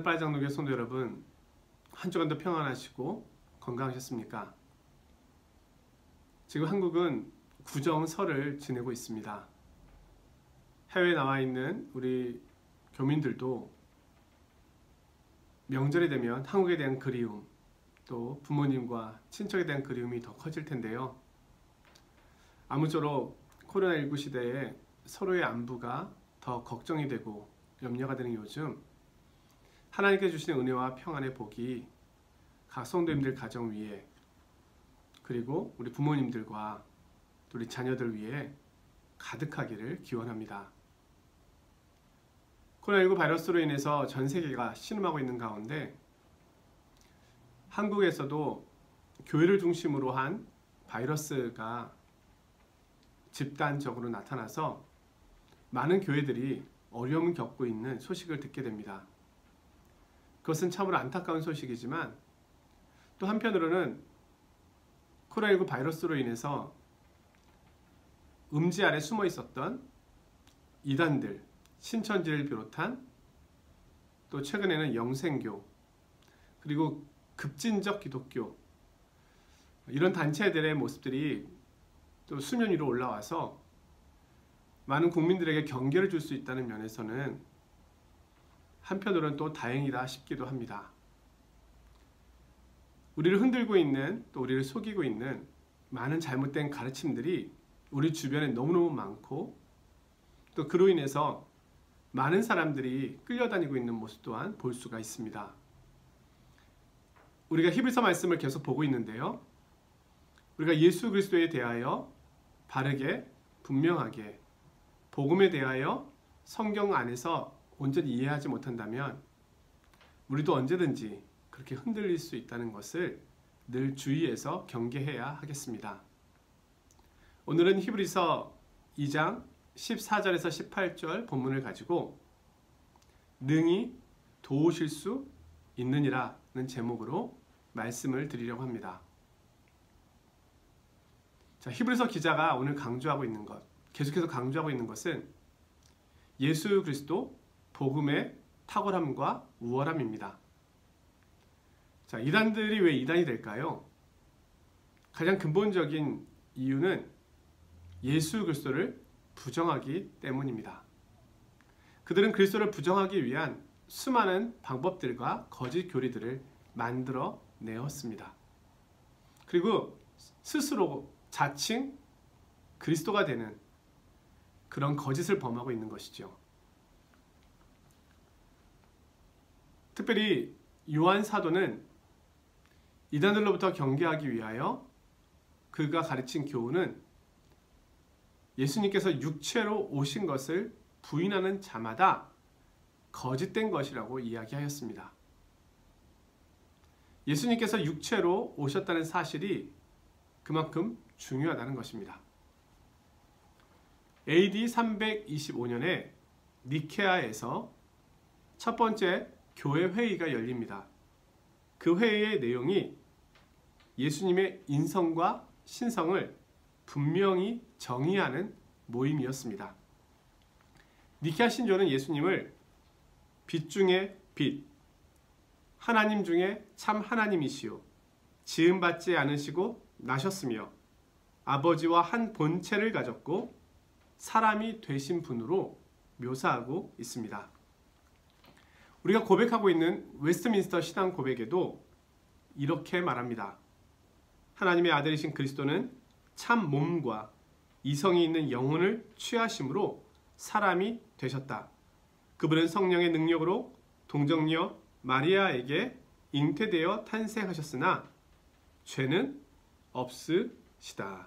사랑하는 빨장로교회 성도 여러분, 한 주간도 평안하시고 건강하셨습니까? 지금 한국은 구정설을 지내고 있습니다. 해외에 나와 있는 우리 교민들도 명절이 되면 한국에 대한 그리움, 또 부모님과 친척에 대한 그리움이 더 커질 텐데요. 아무쪼록 코로나19 시대에 서로의 안부가 더 걱정이 되고 염려가 되는 요즘, 하나님께 주시는 은혜와 평안의 복이 각 성도님들 가정 위에, 그리고 우리 부모님들과 우리 자녀들 위에 가득하기를 기원합니다. 코로나19 바이러스로 인해서 전 세계가 신음하고 있는 가운데 한국에서도 교회를 중심으로 한 바이러스가 집단적으로 나타나서 많은 교회들이 어려움을 겪고 있는 소식을 듣게 됩니다. 그것은 참으로 안타까운 소식이지만 또 한편으로는 코로나19 바이러스로 인해서 음지 아래 숨어 있었던 이단들, 신천지를 비롯한 또 최근에는 영생교, 그리고 급진적 기독교, 이런 단체들의 모습들이 또 수면 위로 올라와서 많은 국민들에게 경계를 줄 수 있다는 면에서는 한편으로는 또 다행이다 싶기도 합니다. 우리를 흔들고 있는, 또 우리를 속이고 있는 많은 잘못된 가르침들이 우리 주변에 너무너무 많고, 또 그로 인해서 많은 사람들이 끌려다니고 있는 모습 또한 볼 수가 있습니다. 우리가 히브리서 말씀을 계속 보고 있는데요. 우리가 예수 그리스도에 대하여 바르게, 분명하게, 복음에 대하여 성경 안에서 온전히 이해하지 못한다면 우리도 언제든지 그렇게 흔들릴 수 있다는 것을 늘 주의해서 경계해야 하겠습니다. 오늘은 히브리서 2장 14절에서 18절 본문을 가지고 능히 도우실 수 있느니라는 제목으로 말씀을 드리려고 합니다. 자, 히브리서 기자가 오늘 강조하고 있는 것, 계속해서 강조하고 있는 것은 예수 그리스도 복음의 탁월함과 우월함입니다. 자, 이단들이 왜 이단이 될까요? 가장 근본적인 이유는 예수 그리스도를 부정하기 때문입니다. 그들은 그리스도를 부정하기 위한 수많은 방법들과 거짓 교리들을 만들어 내었습니다. 그리고 스스로 자칭 그리스도가 되는 그런 거짓을 범하고 있는 것이죠. 특별히 요한 사도는 이단들로부터 경계하기 위하여 그가 가르친 교훈은 예수님께서 육체로 오신 것을 부인하는 자마다 거짓된 것이라고 이야기하였습니다. 예수님께서 육체로 오셨다는 사실이 그만큼 중요하다는 것입니다. AD 325년에 니케아에서 첫 번째 교회 회의가 열립니다. 그 회의의 내용이 예수님의 인성과 신성을 분명히 정의하는 모임이었습니다. 니케아 신조는 예수님을 빛 중에 빛, 하나님 중에 참 하나님이시오, 지음받지 않으시고 나셨으며 아버지와 한 본체를 가졌고 사람이 되신 분으로 묘사하고 있습니다. 우리가 고백하고 있는 웨스트민스터 신앙 고백에도 이렇게 말합니다. 하나님의 아들이신 그리스도는 참 몸과 이성이 있는 영혼을 취하심으로 사람이 되셨다. 그분은 성령의 능력으로 동정녀 마리아에게 잉태되어 탄생하셨으나 죄는 없으시다.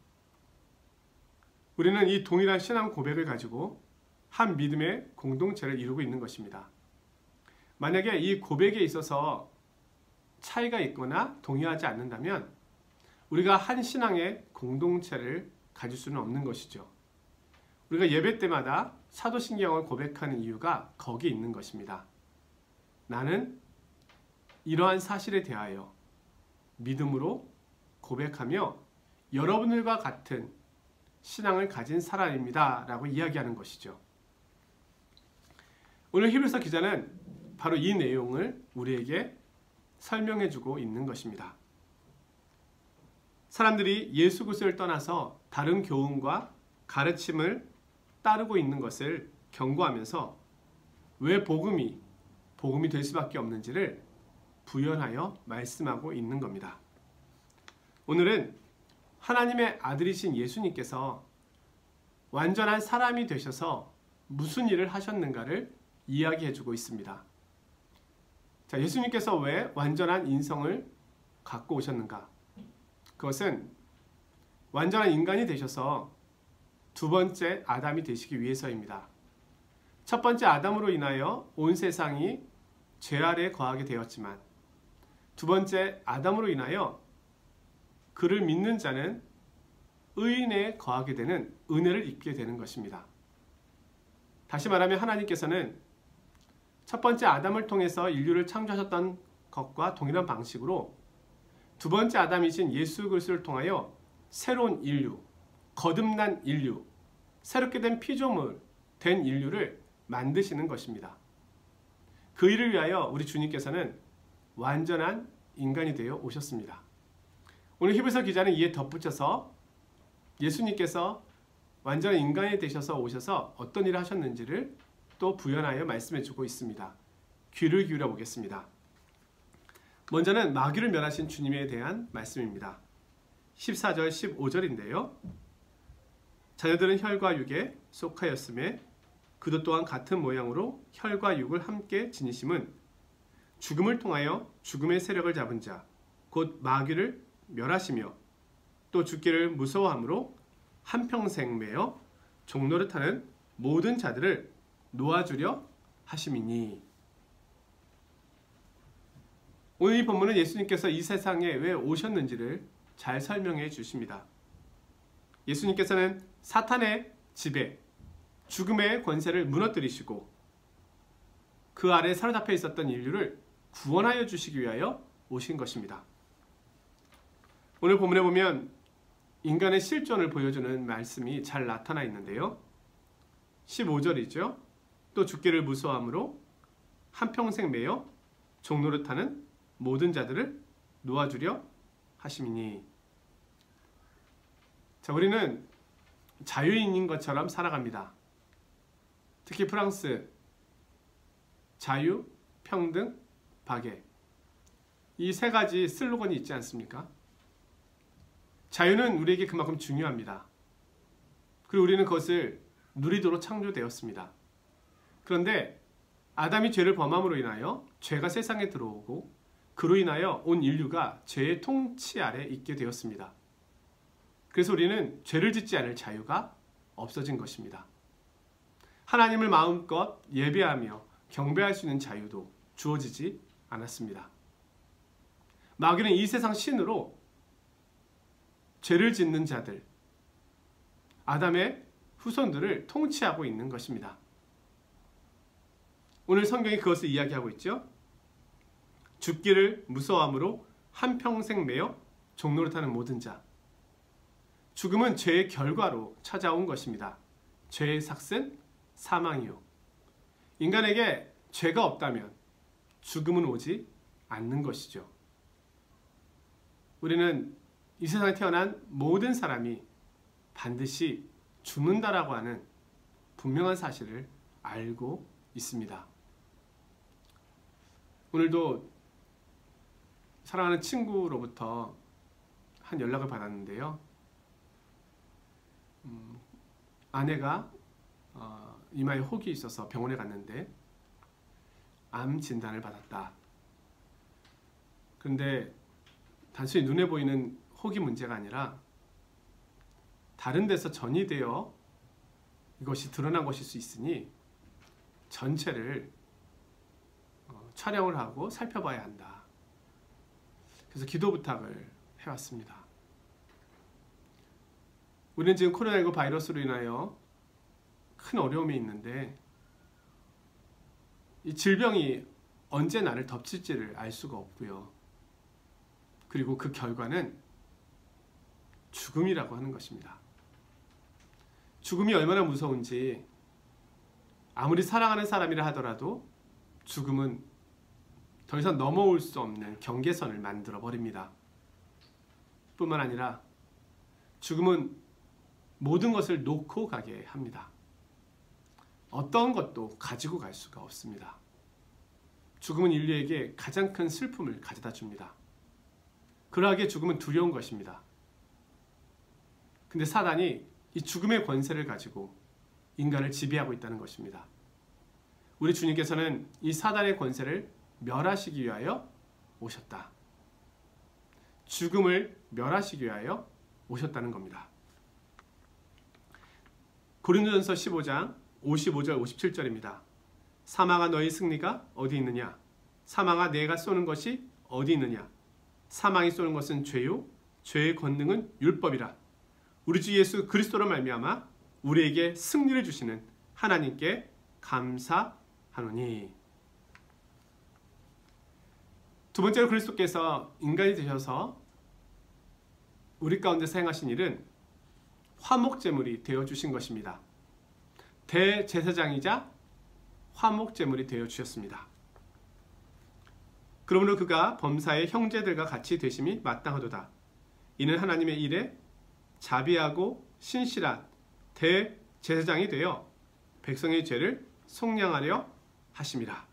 우리는 이 동일한 신앙 고백을 가지고 한 믿음의 공동체를 이루고 있는 것입니다. 만약에 이 고백에 있어서 차이가 있거나 동의하지 않는다면 우리가 한 신앙의 공동체를 가질 수는 없는 것이죠. 우리가 예배 때마다 사도신경을 고백하는 이유가 거기에 있는 것입니다. 나는 이러한 사실에 대하여 믿음으로 고백하며 여러분들과 같은 신앙을 가진 사람입니다 라고 이야기하는 것이죠. 오늘 히브리서 기자는 바로 이 내용을 우리에게 설명해 주고 있는 것입니다. 사람들이 예수 그리스도를 떠나서 다른 교훈과 가르침을 따르고 있는 것을 경고하면서 왜 복음이 될 수밖에 없는지를 부연하여 말씀하고 있는 겁니다. 오늘은 하나님의 아들이신 예수님께서 완전한 사람이 되셔서 무슨 일을 하셨는가를 이야기해 주고 있습니다. 자, 예수님께서 왜 완전한 인성을 갖고 오셨는가? 그것은 완전한 인간이 되셔서 두 번째 아담이 되시기 위해서입니다. 첫 번째 아담으로 인하여 온 세상이 죄 아래에 거하게 되었지만 두 번째 아담으로 인하여 그를 믿는 자는 의인에 거하게 되는 은혜를 입게 되는 것입니다. 다시 말하면 하나님께서는 첫 번째 아담을 통해서 인류를 창조하셨던 것과 동일한 방식으로 두 번째 아담이신 예수 그리스도를 통하여 새로운 인류, 거듭난 인류, 새롭게 된 피조물 된 인류를 만드시는 것입니다. 그 일을 위하여 우리 주님께서는 완전한 인간이 되어 오셨습니다. 오늘 히브리서 기자는 이에 덧붙여서 예수님께서 완전한 인간이 되셔서 오셔서 어떤 일을 하셨는지를 또 부연하여 말씀해 주고 있습니다. 귀를 기울여 보겠습니다. 먼저는 마귀를 멸하신 주님에 대한 말씀입니다. 14절 15절인데요. 자녀들은 혈과 육에 속하였음에 그도 또한 같은 모양으로 혈과 육을 함께 지니심은 죽음을 통하여 죽음의 세력을 잡은 자 곧 마귀를 멸하시며 또 죽기를 무서워함으로 한평생 매어 종노릇하는 모든 자들을 놓아주려 하심이니. 오늘 이 본문은 예수님께서 이 세상에 왜 오셨는지를 잘 설명해 주십니다. 예수님께서는 사탄의 지배, 죽음의 권세를 무너뜨리시고 그 아래 사로잡혀 있었던 인류를 구원하여 주시기 위하여 오신 것입니다. 오늘 본문에 보면 인간의 실존을 보여주는 말씀이 잘 나타나 있는데요. 15절이죠. 또 죽기를 무서워함으로 한평생 매여 종노릇하는 모든 자들을 놓아주려 하심이니. 자, 우리는 자유인인 것처럼 살아갑니다. 특히 프랑스 자유, 평등, 박애 이 세 가지 슬로건이 있지 않습니까? 자유는 우리에게 그만큼 중요합니다. 그리고 우리는 그것을 누리도록 창조되었습니다. 그런데 아담이 죄를 범함으로 인하여 죄가 세상에 들어오고 그로 인하여 온 인류가 죄의 통치 아래 있게 되었습니다. 그래서 우리는 죄를 짓지 않을 자유가 없어진 것입니다. 하나님을 마음껏 예배하며 경배할 수 있는 자유도 주어지지 않았습니다. 마귀는 이 세상 신으로 죄를 짓는 자들, 아담의 후손들을 통치하고 있는 것입니다. 오늘 성경이 그것을 이야기하고 있죠. 죽기를 무서워함으로 한평생 매여 종노릇하는 모든 자. 죽음은 죄의 결과로 찾아온 것입니다. 죄의 삭은 사망이요. 인간에게 죄가 없다면 죽음은 오지 않는 것이죠. 우리는 이 세상에 태어난 모든 사람이 반드시 죽는다라고 하는 분명한 사실을 알고 있습니다. 오늘도 사랑하는 친구로부터 한 연락을 받았는데요. 아내가 이마에 혹이 있어서 병원에 갔는데 암 진단을 받았다. 그런데 단순히 눈에 보이는 혹이 문제가 아니라 다른 데서 전이되어 이것이 드러난 것일 수 있으니 전체를 촬영을 하고 살펴봐야 한다. 그래서 기도 부탁을 해왔습니다. 우리는 지금 코로나19 바이러스로 인하여 큰 어려움이 있는데 이 질병이 언제 나를 덮칠지를 알 수가 없고요. 그리고 그 결과는 죽음이라고 하는 것입니다. 죽음이 얼마나 무서운지 아무리 사랑하는 사람이라 하더라도 죽음은 더 이상 넘어올 수 없는 경계선을 만들어 버립니다. 뿐만 아니라 죽음은 모든 것을 놓고 가게 합니다. 어떤 것도 가지고 갈 수가 없습니다. 죽음은 인류에게 가장 큰 슬픔을 가져다 줍니다. 그러하기에 죽음은 두려운 것입니다. 근데 사단이 이 죽음의 권세를 가지고 인간을 지배하고 있다는 것입니다. 우리 주님께서는 이 사단의 권세를 멸하시기 위하여 오셨다. 죽음을 멸하시기 위하여 오셨다는 겁니다. 고린도전서 15장 55절 57절입니다. 사망아 너희 승리가 어디 있느냐? 사망아 내가 쏘는 것이 어디 있느냐? 사망이 쏘는 것은 죄요 죄의 권능은 율법이라. 우리 주 예수 그리스도로 말미암아 우리에게 승리를 주시는 하나님께 감사하노니. 두 번째로 그리스도께서 인간이 되셔서 우리 가운데 사용하신 일은 화목제물이 되어주신 것입니다. 대제사장이자 화목제물이 되어주셨습니다. 그러므로 그가 범사의 형제들과 같이 되심이 마땅하도다. 이는 하나님의 일에 자비하고 신실한 대제사장이 되어 백성의 죄를 속량하려 하심이라.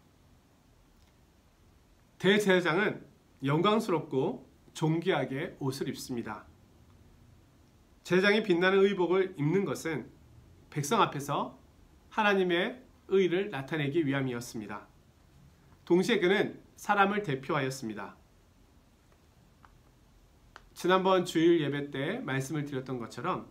대제사장은 영광스럽고 존귀하게 옷을 입습니다. 제사장이 빛나는 의복을 입는 것은 백성 앞에서 하나님의 의를 나타내기 위함이었습니다. 동시에 그는 사람을 대표하였습니다. 지난번 주일 예배 때 말씀을 드렸던 것처럼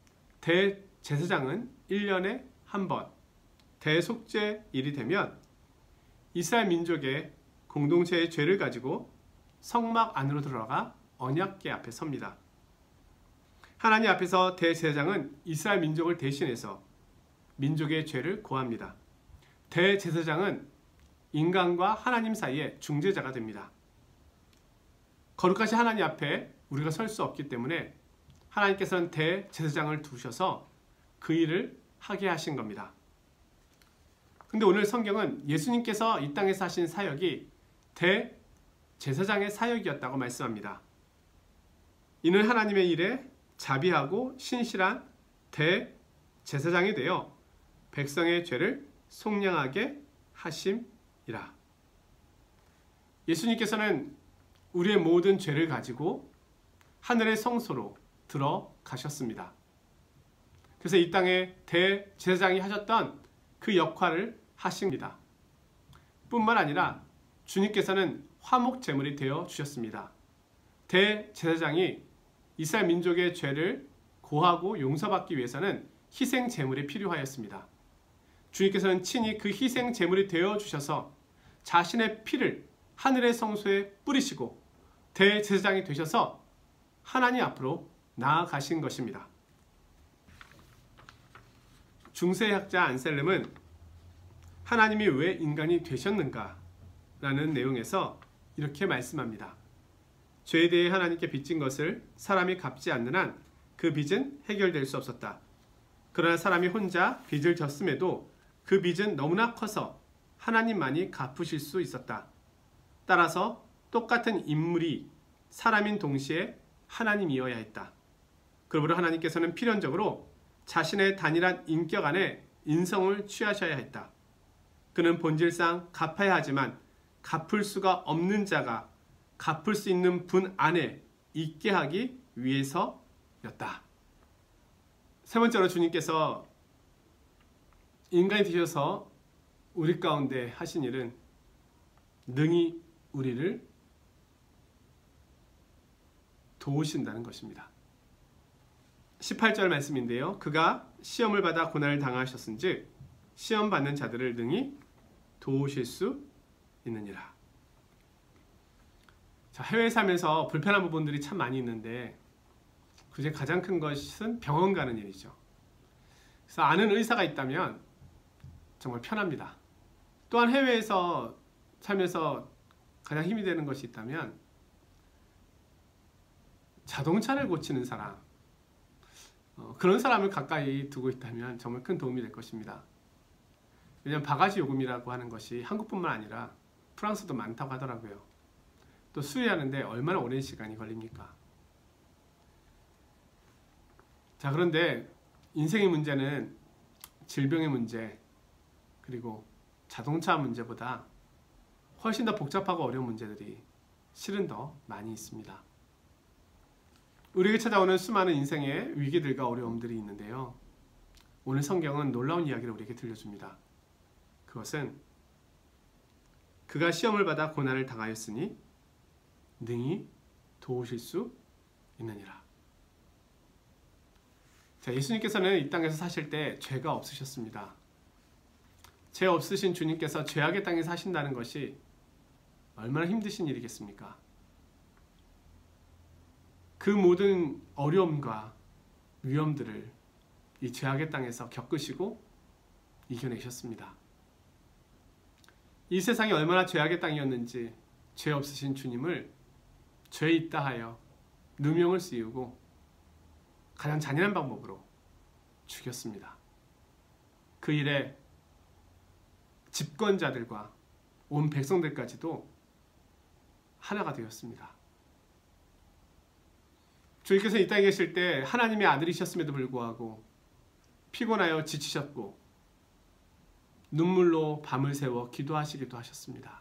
대제사장은 1년에 한 번 대속죄일이 되면 이스라엘 민족의 공동체의 죄를 가지고 성막 안으로 들어가 언약궤 앞에 섭니다. 하나님 앞에서 대제사장은 이스라엘 민족을 대신해서 민족의 죄를 고합니다. 대제사장은 인간과 하나님 사이의 중재자가 됩니다. 거룩하신 하나님 앞에 우리가 설 수 없기 때문에 하나님께서는 대제사장을 두셔서 그 일을 하게 하신 겁니다. 근데 오늘 성경은 예수님께서 이 땅에서 하신 사역이 대제사장의 사역이었다고 말씀합니다. 이는 하나님의 일에 자비하고 신실한 대제사장이 되어 백성의 죄를 속량하게 하심이라. 예수님께서는 우리의 모든 죄를 가지고 하늘의 성소로 들어가셨습니다. 그래서 이 땅에 대제사장이 하셨던 그 역할을 하십니다. 뿐만 아니라 주님께서는 화목제물이 되어 주셨습니다. 대제사장이 이스라엘 민족의 죄를 고하고 용서받기 위해서는 희생제물이 필요하였습니다. 주님께서는 친히 그 희생제물이 되어 주셔서 자신의 피를 하늘의 성소에 뿌리시고 대제사장이 되셔서 하나님 앞으로 나아가신 것입니다. 중세학자 안셀름은 하나님이 왜 인간이 되셨는가 라는 내용에서 이렇게 말씀합니다. 죄에 대해 하나님께 빚진 것을 사람이 갚지 않는 한 그 빚은 해결될 수 없었다. 그러나 사람이 혼자 빚을 졌음에도 그 빚은 너무나 커서 하나님만이 갚으실 수 있었다. 따라서 똑같은 인물이 사람인 동시에 하나님이어야 했다. 그러므로 하나님께서는 필연적으로 자신의 단일한 인격 안에 인성을 취하셔야 했다. 그는 본질상 갚아야 하지만 갚을 수가 없는 자가 갚을 수 있는 분 안에 있게 하기 위해서였다. 세 번째로 주님께서 인간이 되셔서 우리 가운데 하신 일은 능히 우리를 도우신다는 것입니다. 18절 말씀인데요. 그가 시험을 받아 고난을 당하셨은즉 시험 받는 자들을 능히 도우실 수 있느니라. 자, 해외에 살면서 불편한 부분들이 참 많이 있는데 그중에 가장 큰 것은 병원 가는 일이죠. 그래서 아는 의사가 있다면 정말 편합니다. 또한 해외에서 살면서 가장 힘이 되는 것이 있다면 자동차를 고치는 사람, 그런 사람을 가까이 두고 있다면 정말 큰 도움이 될 것입니다. 왜냐하면 바가지 요금이라고 하는 것이 한국뿐만 아니라 프랑스도 많다고 하더라고요. 또 수리하는데 얼마나 오랜 시간이 걸립니까? 자, 그런데 인생의 문제는 질병의 문제, 그리고 자동차 문제보다 훨씬 더 복잡하고 어려운 문제들이 실은 더 많이 있습니다. 우리에게 찾아오는 수많은 인생의 위기들과 어려움들이 있는데요. 오늘 성경은 놀라운 이야기를 우리에게 들려줍니다. 그것은 그가 시험을 받아 고난을 당하였으니 능히 도우실 수 있느니라. 자, 예수님께서는 이 땅에서 사실 때 죄가 없으셨습니다. 죄 없으신 주님께서 죄악의 땅에 사신다는 것이 얼마나 힘드신 일이겠습니까? 그 모든 어려움과 위험들을 이 죄악의 땅에서 겪으시고 이겨내셨습니다. 이 세상이 얼마나 죄악의 땅이었는지 죄 없으신 주님을 죄 있다 하여 누명을 씌우고 가장 잔인한 방법으로 죽였습니다. 그 일에 집권자들과 온 백성들까지도 하나가 되었습니다. 주님께서 이 땅에 계실 때 하나님의 아들이셨음에도 불구하고 피곤하여 지치셨고 눈물로 밤을 새워 기도하시기도 하셨습니다.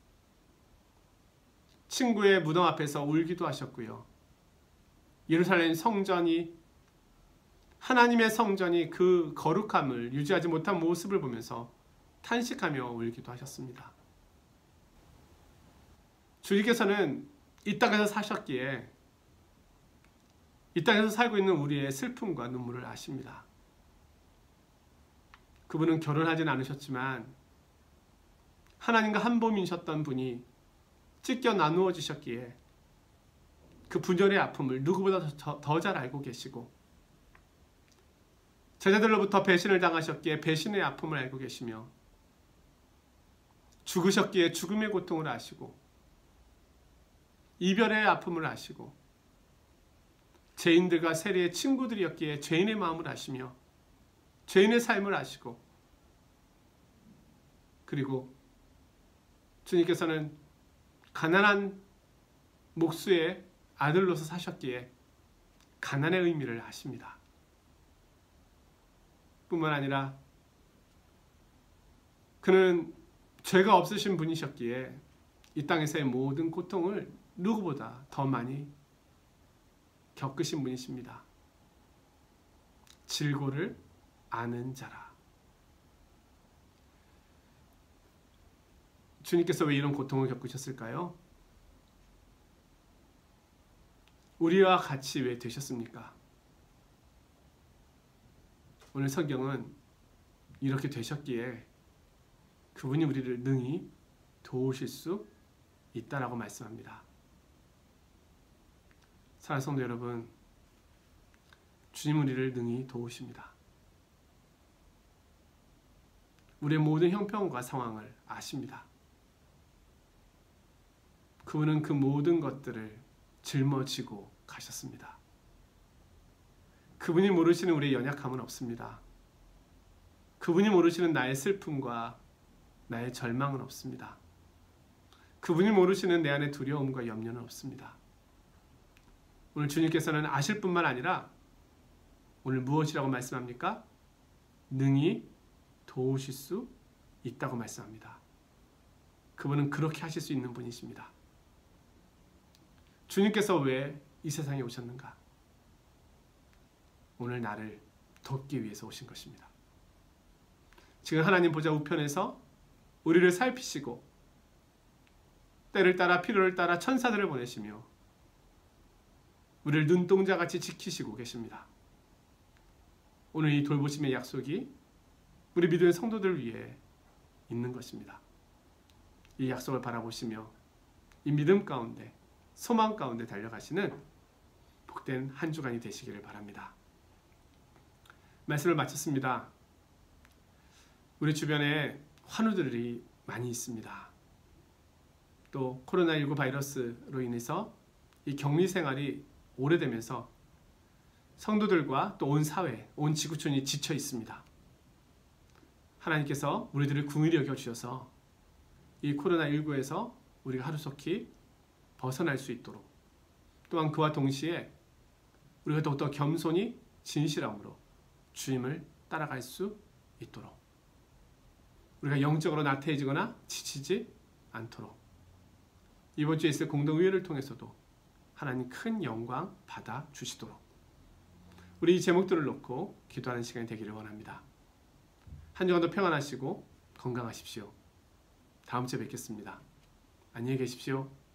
친구의 무덤 앞에서 울기도 하셨고요. 예루살렘 성전이, 하나님의 성전이 그 거룩함을 유지하지 못한 모습을 보면서 탄식하며 울기도 하셨습니다. 주님께서는 이 땅에서 사셨기에 이 땅에서 살고 있는 우리의 슬픔과 눈물을 아십니다. 그분은 결혼하진 않으셨지만 하나님과 한 몸이셨던 분이 찢겨 나누어 주셨기에 그 분열의 아픔을 누구보다 더 잘 알고 계시고, 제자들로부터 배신을 당하셨기에 배신의 아픔을 알고 계시며, 죽으셨기에 죽음의 고통을 아시고, 이별의 아픔을 아시고, 죄인들과 세리의 친구들이었기에 죄인의 마음을 아시며 죄인의 삶을 아시고, 그리고 주님께서는 가난한 목수의 아들로서 사셨기에 가난의 의미를 아십니다. 뿐만 아니라 그는 죄가 없으신 분이셨기에 이 땅에서의 모든 고통을 누구보다 더 많이 겪으신 분이십니다. 질고를 아는 자라. 주님께서 왜 이런 고통을 겪으셨을까요? 우리와 같이 왜 되셨습니까? 오늘 성경은 이렇게 되셨기에 그분이 우리를 능히 도우실 수 있다라고 말씀합니다. 사랑하는 성도 여러분, 주님 우리를 능히 도우십니다. 우리의 모든 형편과 상황을 아십니다. 그분은 그 모든 것들을 짊어지고 가셨습니다. 그분이 모르시는 우리의 연약함은 없습니다. 그분이 모르시는 나의 슬픔과 나의 절망은 없습니다. 그분이 모르시는 내 안의 두려움과 염려는 없습니다. 오늘 주님께서는 아실 뿐만 아니라 오늘 무엇이라고 말씀합니까? 능히 도우실 수 있다고 말씀합니다. 그분은 그렇게 하실 수 있는 분이십니다. 주님께서 왜 이 세상에 오셨는가? 오늘 나를 돕기 위해서 오신 것입니다. 지금 하나님 보좌 우편에서 우리를 살피시고 때를 따라 필요를 따라 천사들을 보내시며 우리를 눈동자같이 지키시고 계십니다. 오늘 이 돌보심의 약속이 우리 믿음의 성도들 위해 있는 것입니다. 이 약속을 바라보시며 이 믿음 가운데, 소망 가운데 달려가시는 복된 한 주간이 되시기를 바랍니다. 말씀을 마쳤습니다. 우리 주변에 환우들이 많이 있습니다. 또 코로나19 바이러스로 인해서 이 격리 생활이 오래되면서 성도들과 또 온 사회, 온 지구촌이 지쳐 있습니다. 하나님께서 우리들을 긍휼히 여겨주셔서 이 코로나19에서 우리가 하루속히 벗어날 수 있도록, 또한 그와 동시에 우리가 더욱더 겸손히 진실함으로 주님을 따라갈 수 있도록, 우리가 영적으로 나태해지거나 지치지 않도록 이번 주에 있을 공동의회를 통해서도 하나님 큰 영광 받아 주시도록 우리 이 제목들을 놓고 기도하는 시간이 되기를 원합니다. 한 주간도 평안하시고 건강하십시오. 다음 주에 뵙겠습니다. 안녕히 계십시오.